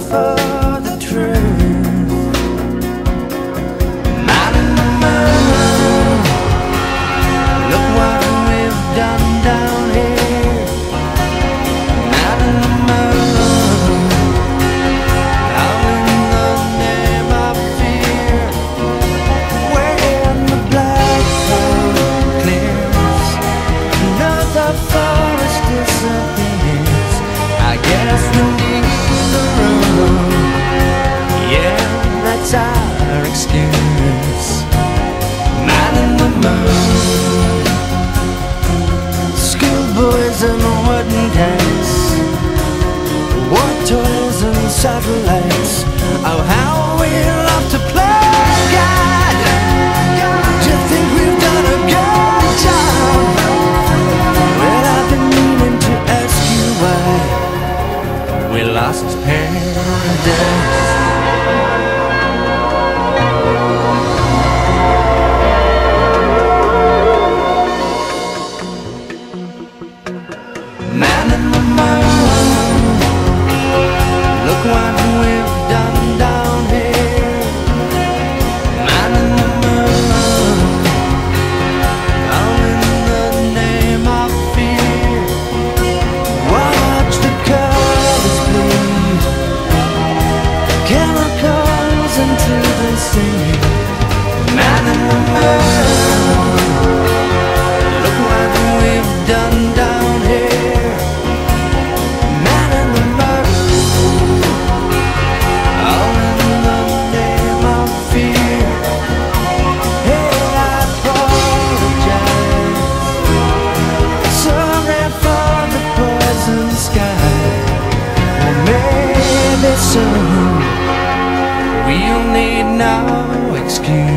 for the truth. Man in the moon, look what we've done down here. Man in the moon, how in the name of fear. When the black cloud clears, another forest disappears. I guess we need the room. Yeah, that's our excuse. Man in the moon, schoolboys and wooden cats, war toys and satellites. Oh, how we love to play God. Do you think we've done a good job? Well, I've been meaning to ask you why we lost paradise. Man in the moon, look what we've done down here. Man in the moon, all in the name of fear. Watch the colors bleed, chemicals into the sea. Man in the moon, look what we've done down here. Man in the moon, all in the name of fear. Hey, I apologize, sorry for the poison sky. Well, maybe soon we'll need no excuse.